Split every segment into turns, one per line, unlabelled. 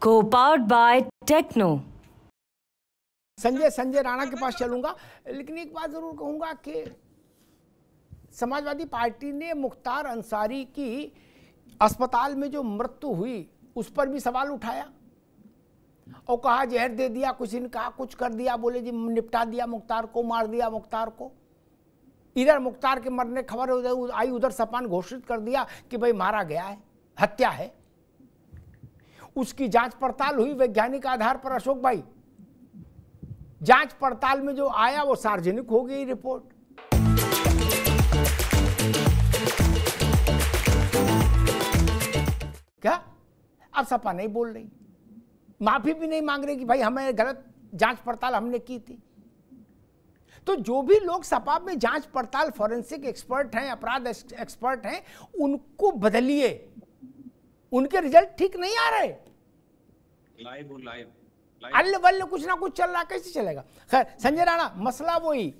Co-powered by Techno।
Sanjay Rana के पास चलूंगा, लेकिन एक बात जरूर कहूंगा कि समाजवादी पार्टी ने मुख्तार अंसारी की अस्पताल में जो मृत्यु हुई उस पर भी सवाल उठाया और कहा जहर दे दिया, कुछ ने कहा कुछ कर दिया, बोले जी निपटा दिया मुख्तार को, मार दिया मुख्तार को। इधर मुख्तार के मरने खबर आई, उधर सपा ने घोषित कर दिया कि भाई मारा गया है, हत्या है। उसकी जांच पड़ताल हुई वैज्ञानिक आधार पर। अशोक भाई, जांच पड़ताल में जो आया वो सार्वजनिक हो गई रिपोर्ट। क्या अब सपा नहीं बोल रही, माफी भी नहीं मांग रही कि भाई हमें गलत जांच पड़ताल हमने की थी। तो जो भी लोग सपा में जांच पड़ताल फोरेंसिक एक्सपर्ट हैं, अपराध एक्सपर्ट हैं, उनको बदलिए, उनके रिजल्ट ठीक नहीं आ रहे। अल्ल बल्ल कुछ ना कुछ चल रहा, कैसे चलेगा। खैर संजय राणा, मसला वही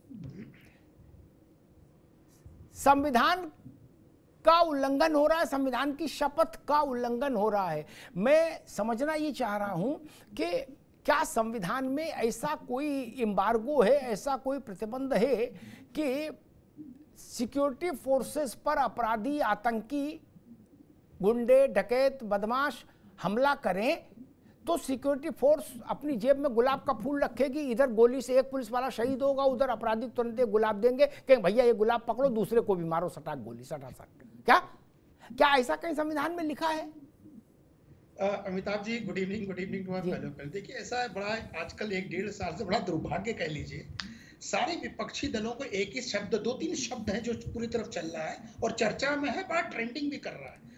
संविधान का उल्लंघन हो रहा है, संविधान की शपथ का उल्लंघन हो रहा है। मैं समझना ये चाह रहा हूं कि क्या संविधान में ऐसा कोई एम्बार्गो है, ऐसा कोई प्रतिबंध है कि सिक्योरिटी फोर्सेस पर अपराधी, आतंकी, गुंडे, डकैत, बदमाश हमला करें तो सिक्योरिटी फोर्स अपनी जेब में गुलाब का फूल रखेगी, इधर गोली से एक पुलिस वाला शहीद होगा, उधर अपराधी तुरंत गुलाब देंगे कि भैया ये गुलाब पकड़ो, दूसरे को भी मारो, सटाक गोली सटा सट। क्या ऐसा कहीं संविधान में लिखा है?
Amitabh ji, good evening to my fellow friend. देखिए, ऐसा है, बड़ा आजकल 1-1.5 साल से बड़ा दुर्भाग्य कह लीजिए, सारे विपक्षी दलों को एक ही शब्द, 2-3 शब्द हैं जो पूरी तरफ चल रहा है और चर्चा में है, बड़ा ट्रेंडिंग भी कर रहा है।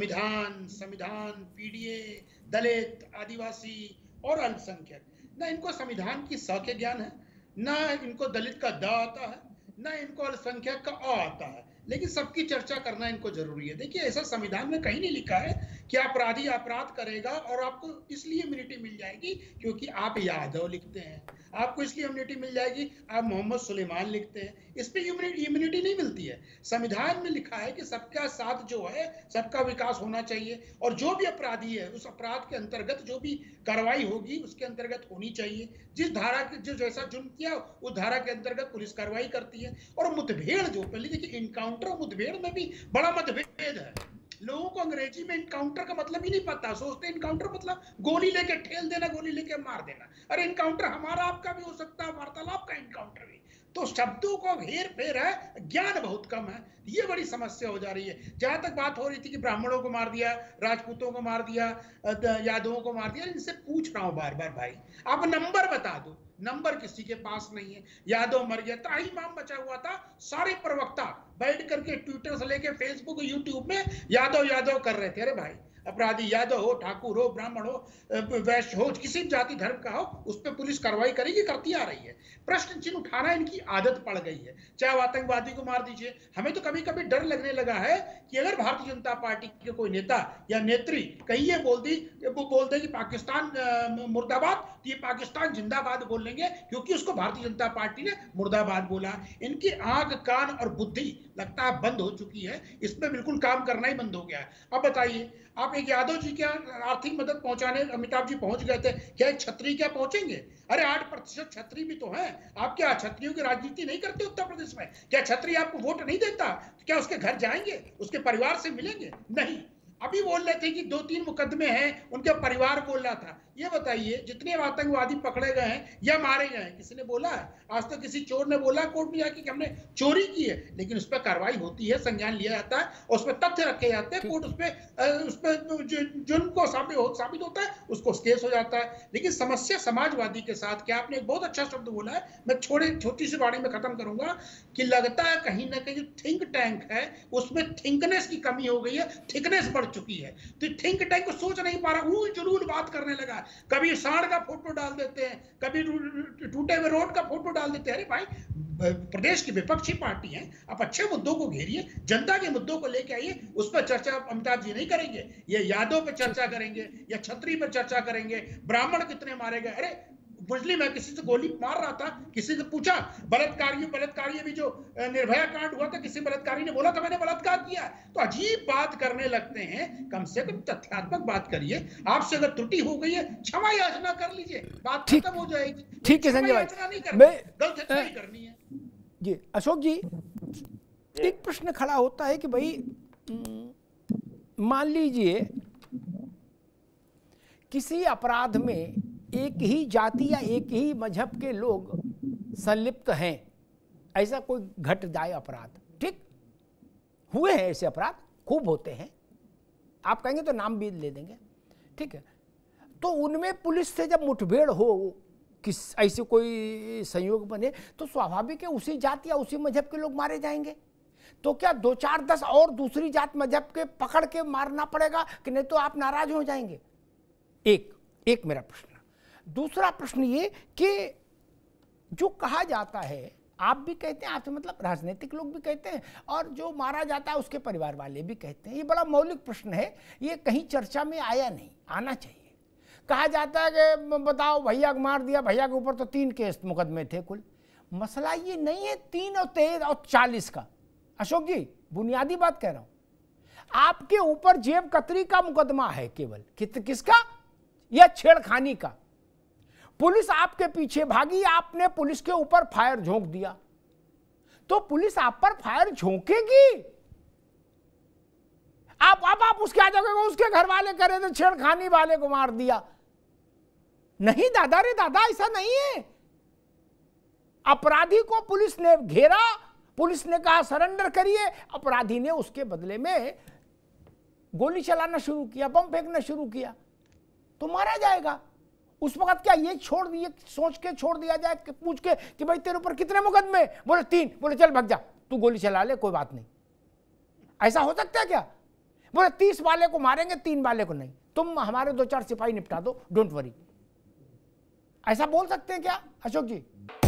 संविधान, पीडीए, दलित, आदिवासी और अल्पसंख्यक। ना इनको संविधान की स के ज्ञान है, ना इनको दलित का द आता है, ना इनको अल्पसंख्यक का अ आता है, लेकिन सबकी चर्चा करना इनको जरूरी है। देखिए, ऐसा संविधान में कहीं नहीं लिखा है कि अपराधी अपराध करेगा और आपको इसलिए इम्यूनिटी मिल जाएगी क्योंकि आप यादव लिखते हैं, आपको इसलिए इम्यूनिटी मिल जाएगी आप मोहम्मद सुलेमान लिखते हैं, इस पे इम्यूनिटी नहीं मिलती है। संविधान में लिखा है कि सबका साथ जो है, सबका विकास होना चाहिए और जो भी अपराधी है उस अपराध के अंतर्गत जो भी कार्रवाई होगी उसके अंतर्गत होनी चाहिए। जिस धारा के जो जैसा जुर्म किया उस धारा के अंतर्गत पुलिस कार्रवाई करती है। और मुठभेड़ जो पहले देखिए, इनकाउंटर मुठभेड़ में भी बड़ा मतभेद है। लोगों को अंग्रेजी में इनकाउंटर का मतलब ही नहीं पता, सोचते इनकाउंटर मतलब गोली लेके ठेल देना, गोली लेके मार देना। अरे इनकाउंटर हमारा आपका भी हो सकता है, वार्तालाप का इनकाउंटर भी। तो शब्दों को घेर फेर है, ज्ञान बहुत कम है, ये बड़ी समस्या हो जा रही है। जहां तक बात हो रही थी कि ब्राह्मणों को मार दिया, राजपूतों को मार दिया, यादवों को मार दिया, इनसे पूछ रहा हूं बार बार, भाई आप नंबर बता दो। नंबर किसी के पास नहीं है। यादव मर गया, त्राहिमाम बचा हुआ था, सारे प्रवक्ता बैठ करके ट्विटर से लेके फेसबुक, यूट्यूब में यादव कर रहे थे। अरे भाई, अपराधी यादव हो, ठाकुर हो, ब्राह्मण हो, वैश्य हो, किसी जाति धर्म का हो, उस पर पुलिस कार्रवाई करेगी, करती आ रही है। प्रश्न चिन्ह उठाना इनकी आदत पड़ गई है। चाहे आतंकवादी को मार दीजिए, हमें तो कभी कभी डर लगने लगा है कि अगर भारतीय जनता पार्टी के कोई नेता या नेत्री कहीं ये बोल दे कि पाकिस्तान मुर्दाबाद, तो ये पाकिस्तान जिंदाबाद बोल लेंगे क्योंकि उसको भारतीय जनता पार्टी ने मुर्दाबाद बोला। इनकी आंख, कान और बुद्धि लगता है बंद हो चुकी है, इसमें बिल्कुल काम करना ही बंद हो गया है। अब बताइए, आप एक यादव जी क्या आर्थिक मदद पहुंचाने अमिताभ जी पहुंच गए थे, क्या एक छत्री क्या पहुंचेंगे? अरे 8% छत्री भी तो हैं। आप क्या छत्रियों की राजनीति नहीं करते उत्तर प्रदेश में? क्या छत्री आपको वोट नहीं देता? तो क्या उसके घर जाएंगे, उसके परिवार से मिलेंगे? नहीं। अभी बोल रहे थे कि 2-3 मुकदमे हैं, उनके परिवार बोल रहा था। ये बताइए, जितने आतंकवादी पकड़े गए हैं या मारे गए हैं, किसी ने बोला है? आज तक किसी चोर ने बोला कोर्ट में जाके कि हमने चोरी की है? लेकिन उस पर कार्रवाई होती है, संज्ञान लिया जाता है और उस पर तथ्य रखे जाते हैं, कोर्ट उस पर जुर्म को साबित होता है, उसको केस हो जाता है। लेकिन समस्या समाजवादी के साथ क्या, आपने एक बहुत अच्छा शब्द बोला है, मैं छोटी सी वाणी में खत्म करूंगा कि लगता है कहीं ना कहीं जो थिंक टैंक है उसमें थिंकनेस की कमी हो गई है, थिकनेस बढ़ चुकी है। तो थिंक टैंक को सोच नहीं पा रहा, ऊल जुलूल बात करने लगा। कभी सांड का फोटो डाल देते हैं, कभी टूटे हुए रोड का फोटो डाल देते हैं। अरे भाई, प्रदेश की विपक्षी पार्टी है, आप अच्छे मुद्दों को घेरिए, जनता के मुद्दों को लेके आइए, उस पर चर्चा अमिताभ जी नहीं करेंगे। ये यादव पे चर्चा करेंगे या छत्री पर चर्चा करेंगे, ब्राह्मण कितने मारे गए। अरे मुस्लिम है, किसी से गोली मार रहा था, किसी से पूछा बलात्कारी भी जो निर्भया कांड हुआ था, किसी बलात्कारी ने बोला था मैंने बलात्कार किया। तो अजीब बात करने लगते हैं, कम से कम तथ्यात्मक बात करिए। आपसे अगर त्रुटि हो गई है क्षमा याचना कर लीजिए, बात खत्म हो जाएगी।
ठीक है संजय भाई,
गलत नहीं करनी है
जी। अशोक जी, एक प्रश्न खड़ा होता है कि भाई मान लीजिए किसी अपराध में एक ही जाति या एक ही मजहब के लोग संलिप्त हैं, ऐसा कोई घट जाए अपराध, ठीक, हुए हैं ऐसे अपराध, खूब होते हैं, आप कहेंगे तो नाम भी ले देंगे, ठीक है। तो उनमें पुलिस से जब मुठभेड़ हो, किस ऐसे कोई संयोग बने, तो स्वाभाविक है उसी जाति या उसी मजहब के लोग मारे जाएंगे। तो क्या 2 4 10 और दूसरी जात मजहब के पकड़ के मारना पड़ेगा कि नहीं तो आप नाराज हो जाएंगे? एक मेरा प्रश्न। दूसरा प्रश्न ये कि जो कहा जाता है, आप भी कहते हैं, आपसे मतलब राजनीतिक लोग भी कहते हैं, और जो मारा जाता है उसके परिवार वाले भी कहते हैं, ये बड़ा मौलिक प्रश्न है, ये कहीं चर्चा में आया नहीं, आना चाहिए। कहा जाता है कि बताओ भैया को मार दिया, भैया के ऊपर तो 3 केस मुकदमे थे कुल। मसला ये नहीं है 3 और 13 और 40 का, अशोक जी बुनियादी बात कह रहा हूं, आपके ऊपर जेब कतरी का मुकदमा है केवल, किसका? या छेड़खानी का। पुलिस आपके पीछे भागी, आपने पुलिस के ऊपर फायर झोंक दिया, तो पुलिस आप पर फायर झोंकेगी। आप उसके आ जाओगे, उसके घर वाले करे तो छेड़खानी वाले को मार दिया। नहीं दादा रे दादा, ऐसा नहीं है। अपराधी को पुलिस ने घेरा, पुलिस ने कहा सरेंडर करिए, अपराधी ने उसके बदले में गोली चलाना शुरू किया, बम फेंकना शुरू किया, तो मारा जाएगा। उस वक्त क्या ये छोड़ दिए, सोच के छोड़ दिया जाए कि पूछ के कि भाई तेरे ऊपर कितने मुकदमे? बोले 3, बोले चल भग जा, तू गोली चला ले, कोई बात नहीं। ऐसा हो सकता है क्या? बोले 30 वाले को मारेंगे, 3 वाले को नहीं, तुम हमारे 2 4 सिपाही निपटा दो, डोंट वरी। ऐसा बोल सकते हैं क्या अशोक जी?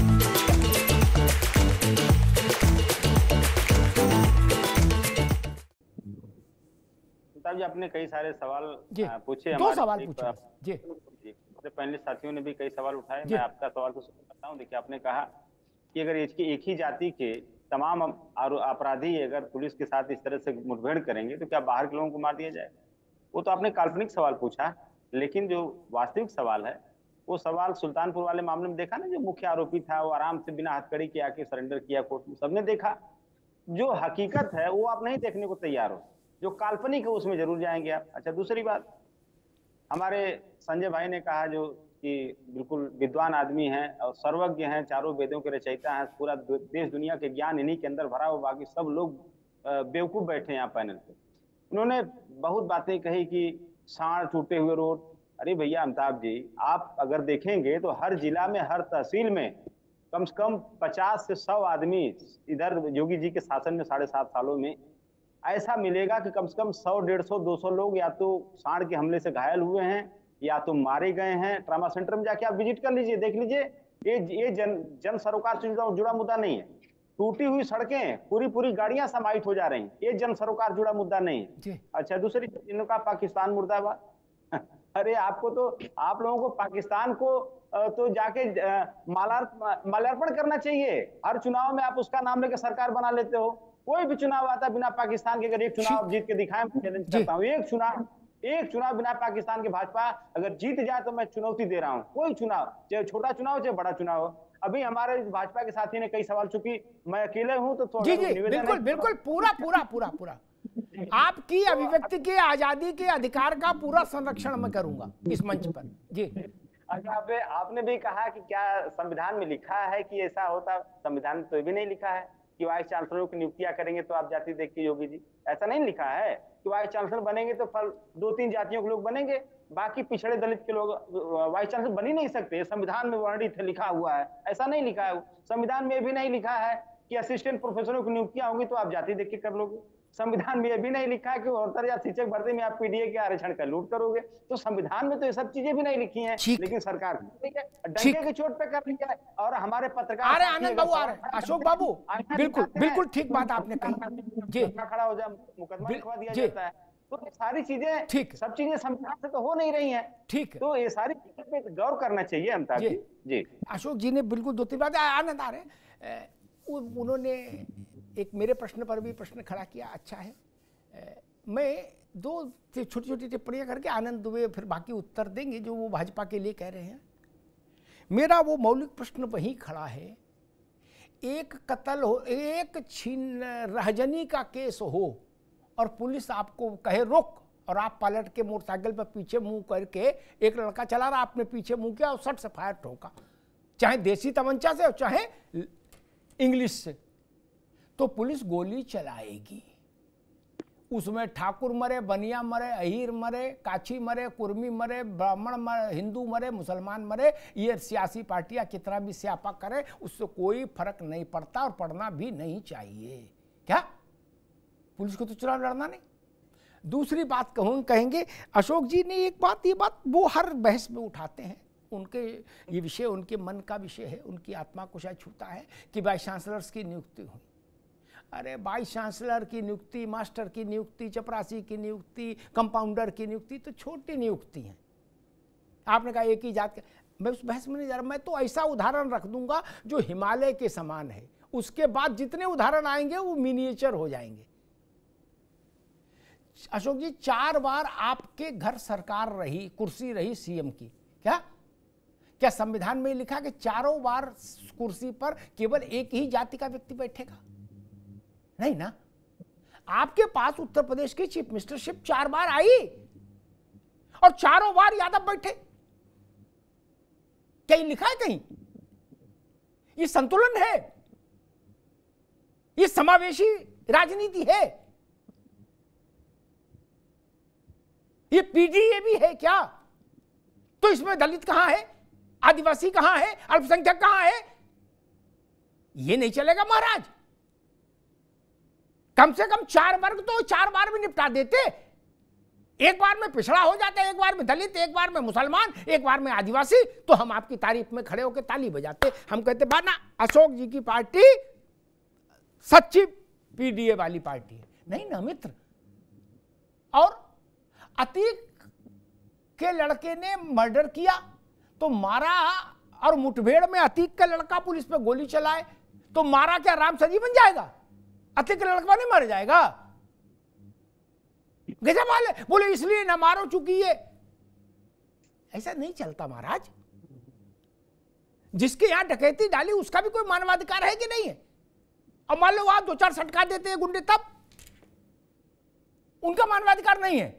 जी आपने कई सारे सवाल पूछे,
2 सवाल पूछे जी।
पहले साथियों ने भी कई सवाल उठाए, मैं आपका सवाल को करता हूं। देखिए, आपने कहा कि अगर एक ही जाति के तमाम अपराधी अगर पुलिस के साथ इस तरह से मुठभेड़ करेंगे तो क्या बाहर के लोगों को मार दिया जाए? वो तो आपने काल्पनिक सवाल पूछा, लेकिन जो वास्तविक सवाल है वो सवाल सुल्तानपुर वाले मामले में देखा ना, जो मुख्य आरोपी था वो आराम से बिना हथकड़ी के आके सरेंडर किया कोर्ट में, सबने देखा। जो हकीकत है वो आप नहीं देखने को तैयार हो, जो काल्पनिक है उसमें जरूर जाएंगे आप। अच्छा, दूसरी बात, हमारे संजय भाई ने कहा जो कि बिल्कुल विद्वान आदमी हैं और सर्वज्ञ हैं, चारों वेदों के रचयिता हैं, पूरा देश दुनिया के ज्ञान इन्हीं के अंदर भरा हुआ, बाकी सब लोग बेवकूफ बैठे हैं यहाँ पैनल पे। उन्होंने बहुत बातें कही कि सांड टूटे हुए रोड। अरे भैया अमिताभ जी, आप अगर देखेंगे तो हर जिला में, हर तहसील में कम से कम 50 से 100 आदमी इधर योगी जी के शासन में 7.5 सालों में ऐसा मिलेगा कि कम से कम 100, 150, 200 लोग या तो सांड के हमले से घायल हुए हैं या तो मारे गए हैं। ट्रामा सेंटर में जाके आप विजिट कर लीजिए, देख लीजिए। ये जन सरोकार से जुड़ा मुद्दा नहीं है। टूटी हुई सड़कें, पूरी गाड़ियां समाहित हो जा रही हैं, ये जन सरोकार जुड़ा मुद्दा नहीं है। अच्छा, दूसरी इनका पाकिस्तान मुर्दाबाद। अरे आपको तो, आप लोगों को पाकिस्तान को तो जाके माल्यार्पण करना चाहिए। हर चुनाव में आप उसका नाम लेकर सरकार बना लेते हो। कोई भी चुनाव आता बिना पाकिस्तान के, अगर एक चुनाव जीत के दिखाएं, मैं चैलेंज करता हूं, एक चुनाव बिना पाकिस्तान के भाजपा अगर जीत जाए तो मैं चुनौती दे रहा हूं। कोई चुनाव, चाहे छोटा चुनाव चाहे बड़ा चुनाव हो। अभी हमारे भाजपा के साथी ने कई सवाल, चूंकि मैं अकेले हूं तो थोड़ा
बिल्कुल पूरा आपकी अभिव्यक्ति के, आजादी के अधिकार का पूरा संरक्षण मैं करूंगा इस मंच पर जी।
अच्छा, आपने भी कहा कि क्या संविधान में लिखा है कि ऐसा होता? संविधान में तो भी नहीं लिखा है कि वाइस चांसलरों की नियुक्तियां करेंगे तो आप जाति देख के योगी जी, ऐसा नहीं लिखा है कि वाइस चांसलर बनेंगे तो 2-3 जातियों के लोग बनेंगे, बाकी पिछड़े दलित के लोग वाइस चांसलर बन ही नहीं सकते। संविधान में वर्णित लिखा हुआ है, ऐसा नहीं लिखा है। संविधान में भी नहीं लिखा है कि असिस्टेंट प्रोफेसरों की नियुक्तियां होंगी तो आप जाति देख के कर लोगे। संविधान में यह भी नहीं लिखा है कि 70,000 शिक्षक भर्ती में आप पीडीए के आरक्षण का लूट करोगे। तो संविधान में तो ये सब चीजें भी नहीं लिखी हैं, लेकिन सरकार ठीक है डंके की चोट पे कर रही है। और हमारे पत्रकार,
अरे आनंद बाबू आ रहे हैं, अशोक बाबू बिल्कुल ठीक बात आपने कही जी।
खड़ा हो जाए, मुकदमा लिखवा दिया जाता है। तो ये सारी चीजें,
ठीक,
सब चीजें संविधान से तो हो नहीं रही हैं।
ठीक,
तो ये सारी चीजों पे गौर करना चाहिए अमिताभ जी। जी,
अशोक जी ने बिल्कुल 2-3 बात आनंद आ रहे हैं। उन्होंने एक मेरे प्रश्न पर भी प्रश्न खड़ा किया, अच्छा है। मैं 2 छोटी छोटी टिप्पणियां करके आनंद दुबे फिर बाकी उत्तर देंगे जो वो भाजपा के लिए कह रहे हैं। मेरा वो मौलिक प्रश्न वहीं खड़ा है, एक कत्ल हो, एक छीन रहजनी का केस हो और पुलिस आपको कहे रोक, और आप पलट के मोटरसाइकिल पर पीछे मुंह करके, एक लड़का चला रहा, आपने पीछे मुंह किया और सट से फायर ठोका, चाहे देसी तमंचा से और चाहे इंग्लिश से, तो पुलिस गोली चलाएगी। उसमें ठाकुर मरे, बनिया मरे, अहीर मरे, काछी मरे, कुर्मी मरे, ब्राह्मण मरे, हिंदू मरे, मुसलमान मरे, ये सियासी पार्टियां कितना भी स्यापा करें उससे कोई फर्क नहीं पड़ता और पड़ना भी नहीं चाहिए। क्या पुलिस को तो चुनाव लड़ना नहीं। दूसरी बात कहेंगे अशोक जी ने एक बात, ये बात वो हर बहस में उठाते हैं, उनके ये विषय उनके मन का विषय है, उनकी आत्मा को शायद छूता है कि वाइस चांसलर्स की नियुक्ति हुई। अरे वाइस चांसलर की नियुक्ति, मास्टर की नियुक्ति, चपरासी की नियुक्ति, कंपाउंडर की नियुक्ति तो छोटी नियुक्ति है। आपने कहा एक ही जात के, मैं उस बहस में नहीं जा रहा, मैं तो ऐसा उदाहरण रख दूंगा जो हिमालय के समान है, उसके बाद जितने उदाहरण आएंगे वो मिनिएचर हो जाएंगे। अशोक जी 4 बार आपके घर सरकार रही, कुर्सी रही सीएम की, क्या संविधान में लिखा कि चारों बार कुर्सी पर केवल एक ही जाति का व्यक्ति बैठेगा? नहीं ना। आपके पास उत्तर प्रदेश की चीफ मिनिस्टरशिप 4 बार आई और चारों बार यादव बैठे। कहीं लिखा है कहीं? ये संतुलन है, ये समावेशी राजनीति है, ये पीडीए भी है क्या? तो इसमें दलित कहां है, आदिवासी कहां है, अल्पसंख्यक कहां है? ये नहीं चलेगा महाराज। कम से कम 4 वर्ग तो 4 बार में निपटा देते। एक बार में पिछड़ा हो जाता है, एक बार में दलित, एक बार में मुसलमान, एक बार में आदिवासी, तो हम आपकी तारीफ में खड़े होकर ताली बजाते। हम कहते बाना अशोक जी की पार्टी सच्ची पीडीए वाली पार्टी है। नहीं ना मित्र। और अतीक के लड़के ने मर्डर किया तो मारा, और मुठभेड़ में अतीक का लड़का पुलिस पे गोली चलाए तो मारा, क्या राम सजी बन जाएगा? अतीक का लड़का नहीं मर जाएगा? गजब वाले बोले इसलिए ना मारो चुकी है। ऐसा नहीं चलता महाराज। जिसके यहां डकैती डाली उसका भी कोई मानवाधिकार है कि नहीं है? और मान लो आप 2-4 सटका देते हैं गुंडे, तब उनका मानवाधिकार नहीं है।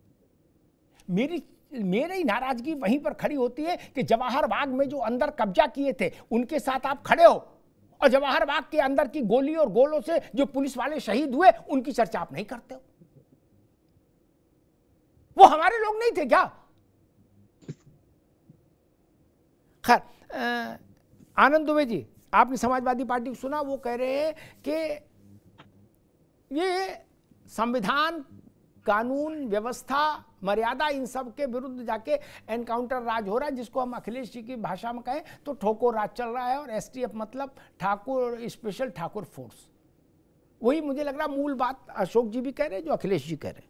मेरी नाराजगी वहीं पर खड़ी होती है कि जवाहर बाग में जो अंदर कब्जा किए थे उनके साथ आप खड़े हो, और जवाहर बाग के अंदर की गोली और गोलों से जो पुलिस वाले शहीद हुए उनकी चर्चा आप नहीं करते हो। वो हमारे लोग नहीं थे क्या? खैर, आनंद दुबे जी, आपने समाजवादी पार्टी को सुना, वो कह रहे हैं कि ये संविधान, कानून व्यवस्था, मर्यादा, इन सब के विरुद्ध जाके एनकाउंटर राज हो रहा है, जिसको हम अखिलेश जी की भाषा में कहें तो ठोको राज चल रहा है। और एसटीएफ मतलब ठाकुर स्पेशल ठाकुर फोर्स। वही मुझे लग रहा मूल बात अशोक जी भी कह रहे हैं जो अखिलेश जी कह रहे हैं।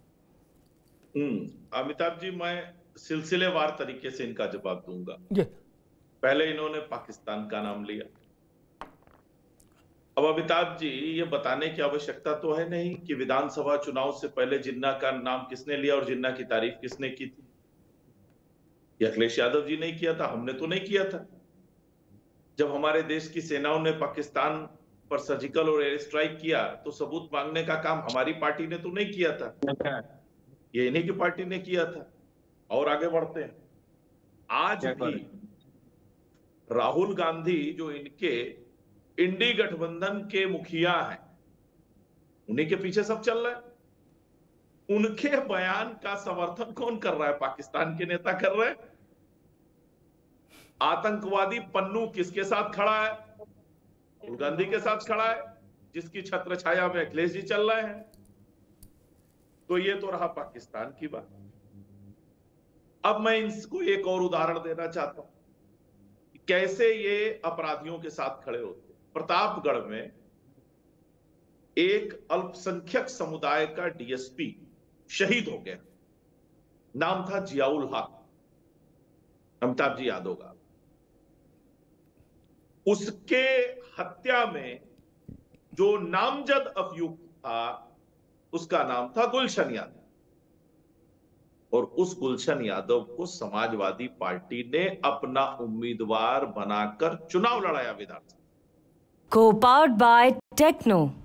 अमिताभ जी, मैं सिलसिलेवार तरीके से इनका जवाब दूंगा। पहले इन्होंने पाकिस्तान का नाम लिया। अब अमिताभ जी, ये बताने की आवश्यकता तो है नहीं कि विधानसभा चुनाव से पहले जिन्ना का नाम किसने लिया और जिन्ना की तारीफ किसने की थी। ये अखिलेश यादव जी ने किया था, हमने तो नहीं किया था। जब हमारे देश की सेनाओं ने पाकिस्तान पर सर्जिकल और एयर स्ट्राइक किया तो सबूत मांगने का काम हमारी पार्टी ने तो नहीं किया था, ये इन्हीं की पार्टी ने किया था। और आगे बढ़ते हैं, आज भी राहुल गांधी जो इनके इंडी गठबंधन के मुखिया हैं, उन्हीं के पीछे सब चल रहा है। उनके बयान का समर्थन कौन कर रहा है? पाकिस्तान के नेता कर रहे हैं। आतंकवादी पन्नू किसके साथ खड़ा है? राहुल गांधी के साथ खड़ा है, जिसकी छत्र छाया में अखिलेश जी चल रहे हैं। तो ये तो रहा पाकिस्तान की बात। अब मैं इसको एक और उदाहरण देना चाहता हूं, कैसे ये अपराधियों के साथ खड़े होते। प्रतापगढ़ में एक अल्पसंख्यक समुदाय का डीएसपी शहीद हो गया। नाम था जियाउल हक, अमिताभ जी याद होगा। उसके हत्या में जो नामजद अभियुक्त था उसका नाम था गुलशन यादव, और उस गुलशन यादव को समाजवादी पार्टी ने अपना उम्मीदवार बनाकर चुनाव लड़ाया विधानसभा।
Co-powered by Techno.